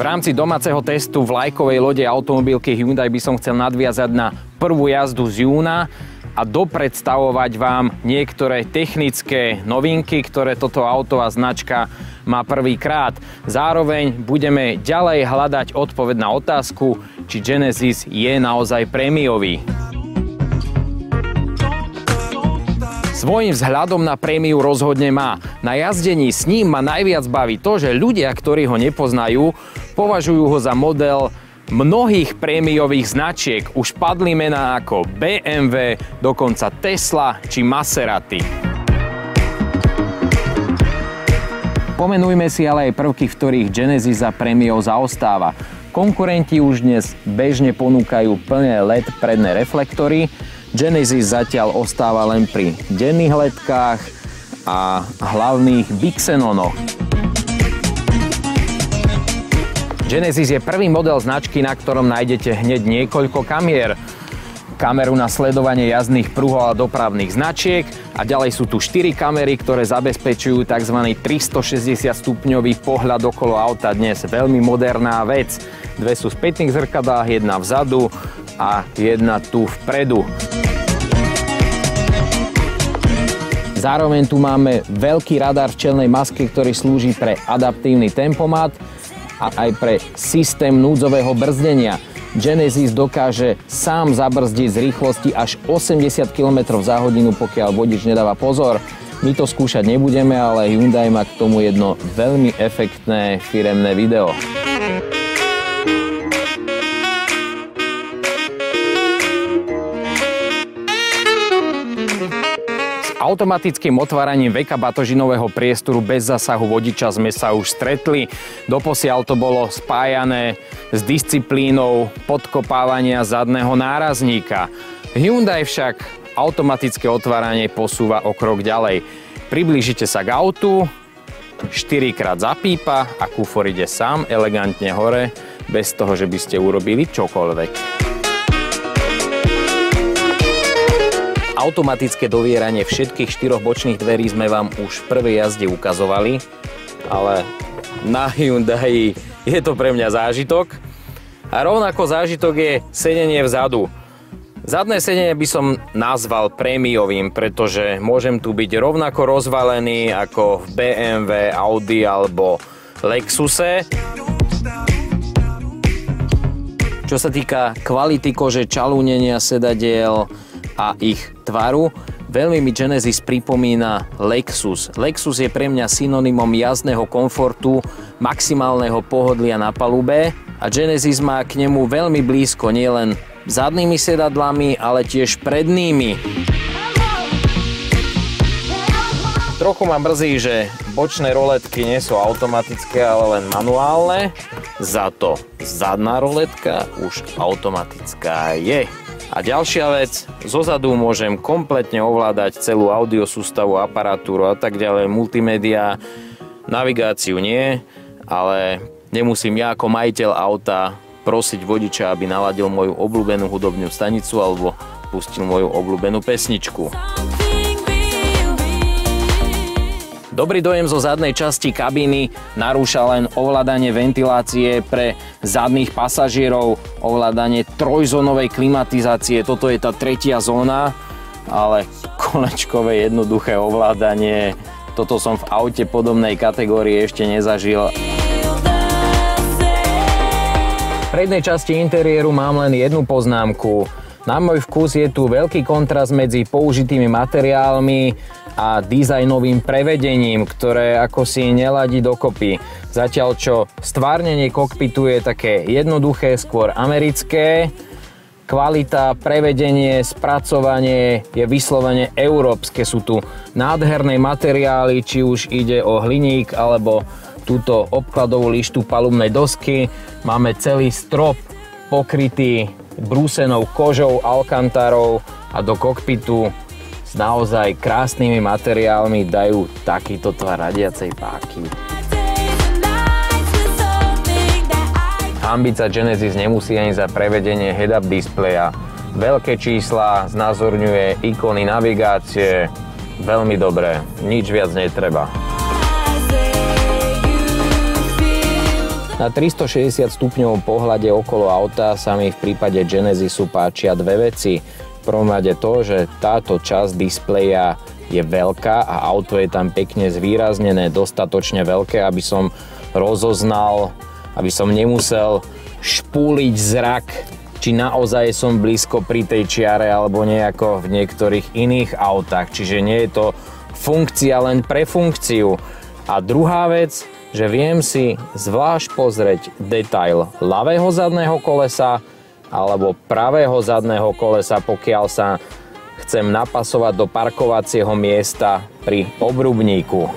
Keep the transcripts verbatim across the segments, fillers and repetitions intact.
rámci domáceho testu vlajkovej lode automobilky Hyundai by som chcel nadviazať na prvú jazdu z júna a dopredstavovať vám niektoré technické novinky, ktoré toto auto a značka má prvýkrát. Zároveň budeme ďalej hľadať odpoveď na otázku, či Genesis je naozaj prémiový. Svojím vzhľadom na prémiu rozhodne má. Na jazdení s ním ma najviac baví to, že ľudia, ktorí ho nepoznajú, považujú ho za model mnohých prémiových značiek. Už padli mená ako bé em vé, dokonca Tesla či Maserati. Pomenujme si ale aj prvky, v ktorých Genesis za prémiou zaostáva. Konkurenti už dnes bežne ponúkajú plné el é dé predné reflektory, Genesis zatiaľ ostáva len pri denných ledkách a hlavných bixenonoch. Genesis je prvý model značky, na ktorom nájdete hneď niekoľko kamier. Kameru na sledovanie jazdných pruhov a dopravných značiek a ďalej sú tu štyri kamery, ktoré zabezpečujú tzv. tristošesťdesiat stupňový pohľad okolo auta. Dnes veľmi moderná vec. Dve sú v spätných zrkadlách, jedna vzadu a jedna tu vpredu. Zároveň tu máme veľký radar v čelnej maske, ktorý slúži pre adaptívny tempomat a aj pre systém núdzového brzdenia. Genesis dokáže sám zabrzdiť z rýchlosti až osemdesiat kilometrov za hodinu, pokiaľ vodič nedáva pozor. My to skúšať nebudeme, ale Hyundai má k tomu jedno veľmi efektné firemné video. Automatickým otváraním veka batožinového priestoru bez zásahu vodiča sme sa už stretli. Doposiaľ to bolo spájané s disciplínou podkopávania zadného nárazníka. Hyundai však automatické otváranie posúva o krok ďalej. Priblížite sa k autu, štyrikrát zapípa a kufor ide sám elegantne hore, bez toho, že by ste urobili čokoľvek. Automatické dovieranie všetkých štyroch bočných dverí sme vám už v prvej jazde ukazovali, ale na Hyundai je to pre mňa zážitok. A rovnako zážitok je sedenie vzadu. Zadné sedenie by som nazval prémiovým, pretože môžem tu byť rovnako rozvalený ako v bé em vé, Audi alebo Lexuse. Čo sa týka kvality kože, čalúnenia sedadiel a ich tvaru, veľmi mi Genesis pripomína Lexus. Lexus je pre mňa synonymom jazdného komfortu, maximálneho pohodlia na palube a Genesis má k nemu veľmi blízko, nielen zadnými sedadlami, ale tiež prednými. Trochu ma mrzí, že bočné roletky nie sú automatické, ale len manuálne. Za to zadná roletka už automatická je. A ďalšia vec, zozadu môžem kompletne ovládať celú audiosústavu, aparatúru a tak ďalej, multimédia, navigáciu nie, ale nemusím ja ako majiteľ auta prosiť vodiča, aby naladil moju obľúbenú hudobnú stanicu alebo pustil moju obľúbenú pesničku. Dobrý dojem zo zadnej časti kabíny narúša len ovládanie ventilácie pre zadných pasažierov, ovládanie trojzónovej klimatizácie. Toto je tá tretia zóna, ale kolečkové jednoduché ovládanie, toto som v aute podobnej kategórie ešte nezažil. V prednej časti interiéru mám len jednu poznámku. Na môj vkus je tu veľký kontrast medzi použitými materiálmi a dizajnovým prevedením, ktoré ako si neladí dokopy. Zatiaľ čo stvárnenie kokpitu je také jednoduché, skôr americké, kvalita, prevedenie, spracovanie je vyslovene európske. Sú tu nádherné materiály, či už ide o hliník alebo túto obkladovú lištu palubnej dosky. Máme celý strop pokrytý brúsenou kožou, alkantarou a do kokpitu s naozaj krásnymi materiálmi dajú takýto tvar radiacej páky. Hanbiť sa Genesis nemusí ani za prevedenie head-up displeja. Veľké čísla, znázorňuje ikony navigácie, veľmi dobré, nič viac netreba. Na tristošesťdesiat stupňovom pohľade okolo auta sa mi v prípade Genesisu páčia dve veci. V prvom rade to, že táto časť displeja je veľká a auto je tam pekne zvýraznené, dostatočne veľké, aby som rozoznal, aby som nemusel špúliť zrak, či naozaj som blízko pri tej čiare alebo nejako v niektorých iných autách. Čiže nie je to funkcia len pre funkciu. A druhá vec, že viem si zvlášť pozrieť detail ľavého zadného kolesa alebo pravého zadného kolesa, pokiaľ sa chcem napasovať do parkovacieho miesta pri obrubníku.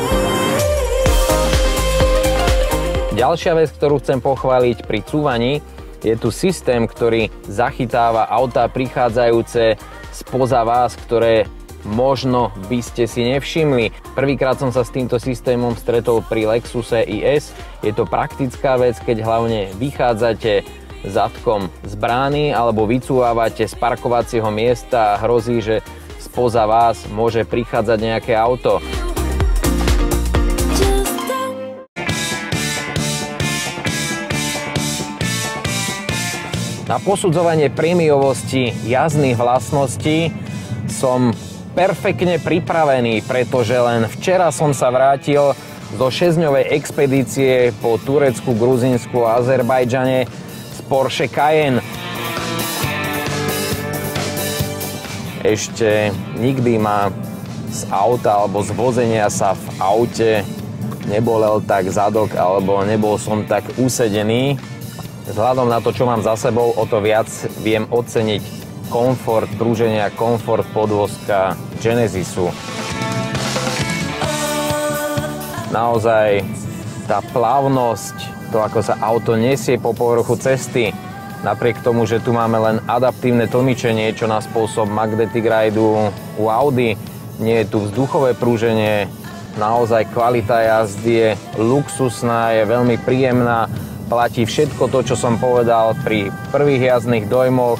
Ďalšia vec, ktorú chcem pochváliť pri cúvaní, je tu systém, ktorý zachytáva autá prichádzajúce spoza vás, ktoré možno by ste si nevšimli. Prvýkrát som sa s týmto systémom stretol pri Lexuse í es. Je to praktická vec, keď hlavne vychádzate zadkom z brány alebo vycúvávate z parkovacieho miesta a hrozí, že spoza vás môže prichádzať nejaké auto. Na posudzovanie prémiovosti jazdných vlastností som perfektne pripravený, pretože len včera som sa vrátil zo šesťdňovej expedície po Turecku, Gruzínsku a Azerbajdžane z Porsche Cayenne. Ešte nikdy ma z auta alebo z vozenia sa v aute nebolel tak zadok alebo nebol som tak usedený. Vzhľadom na to, čo mám za sebou, o to viac viem oceniť komfort prúženia, komfort podvozka Genesisu. Naozaj tá plavnosť, to ako sa auto nesie po povrchu cesty, napriek tomu, že tu máme len adaptívne tlmičenie, čo na spôsob Magnetic Ride u Audi, nie je tu vzduchové prúženie, naozaj kvalita jazdy je luxusná, je veľmi príjemná, platí všetko to, čo som povedal pri prvých jazdných dojmoch.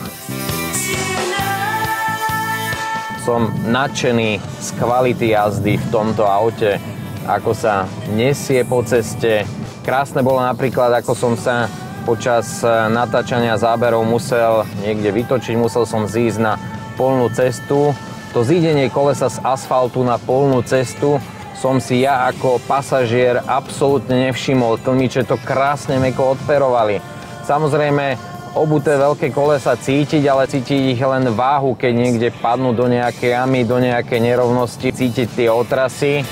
Som nadšený z kvality jazdy v tomto aute, ako sa nesie po ceste. Krásne bolo napríklad, ako som sa počas natáčania záberov musel niekde vytočiť, musel som zísť na polnú cestu. To zídenie kolesa z asfaltu na polnú cestu som si ja ako pasažier absolútne nevšimol. Tlmiče to krásne mäkko odperovali. Samozrejme, obuté veľké kolesa cítiť, ale cítiť ich len váhu, keď niekde padnú do nejakej jamy, do nejakej nerovnosti, cítiť tie otrasy.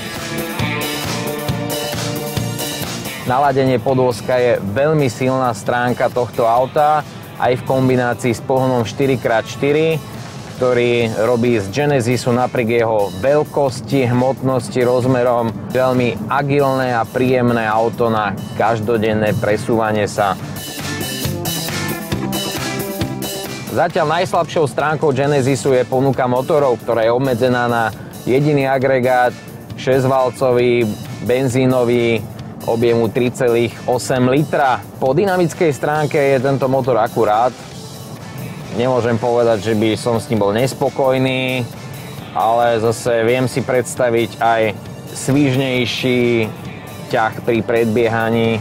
Naladenie podvozka je veľmi silná stránka tohto auta, aj v kombinácii s pohonom štyri krát štyri, ktorý robí z Genesisu napriek jeho veľkosti, hmotnosti, rozmerom veľmi agilné a príjemné auto na každodenné presúvanie sa. Zatiaľ najslabšou stránkou Genesisu je ponuka motorov, ktorá je obmedzená na jediný agregát, šesťvalcový, benzínový, objemu tri celé osem litra. Po dynamickej stránke je tento motor akurát. Nemôžem povedať, že by som s ním bol nespokojný, ale zase viem si predstaviť aj svižnejší ťah pri predbiehaní.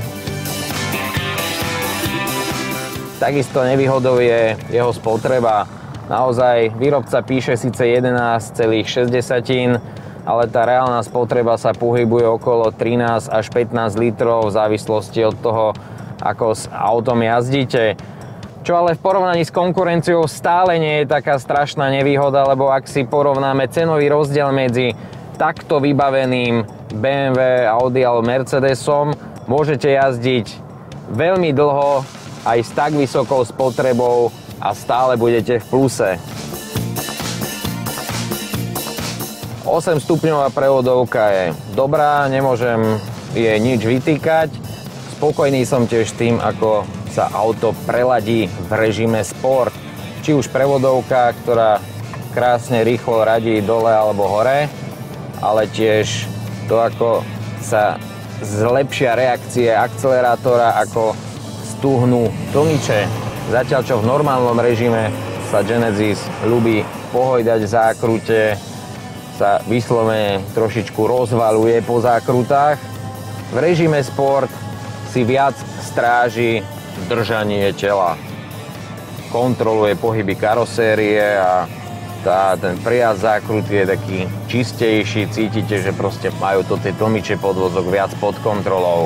Takisto nevýhodou je jeho spotreba. Naozaj výrobca píše síce jedenásť celá šesť, ale tá reálna spotreba sa pohybuje okolo trinásť až pätnásť litrov v závislosti od toho, ako s autom jazdíte. Čo ale v porovnaní s konkurenciou stále nie je taká strašná nevýhoda, lebo ak si porovnáme cenový rozdiel medzi takto vybaveným bé em vé, Audi alebo Mercedesom, môžete jazdiť veľmi dlho aj s tak vysokou spotrebou a stále budete v pluse. osem stupňová prevodovka je dobrá, nemôžem jej nič vytýkať. Spokojný som tiež s tým, ako sa auto preladí v režime Sport. Či už prevodovka, ktorá krásne rýchlo radí dole alebo hore, ale tiež to, ako sa zlepšia reakcie akcelerátora, ako stuhnú tlmiče. Zatiaľ čo v normálnom režime sa Genesis ľubí pohojdať v zákrute, sa vyslovene trošičku rozvaľuje po zákrutách. V režime Sport si viac stráži držanie tela. Kontroluje pohyby karosérie a tá, ten priazd zákruty je taký čistejší. Cítite, že proste majú to tie tlmiče podvozok viac pod kontrolou.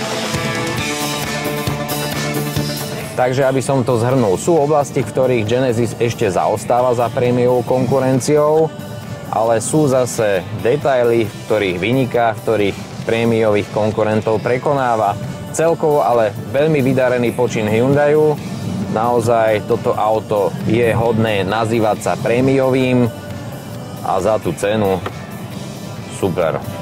Takže aby som to zhrnul, sú oblasti, v ktorých Genesis ešte zaostáva za prémiovou konkurenciou, ale sú zase detaily, v ktorých vyniká, v ktorých prémiových konkurentov prekonáva. Celkovo ale veľmi vydarený počin Hyundaiu. Naozaj toto auto je hodné nazývať sa prémiovým a za tú cenu super.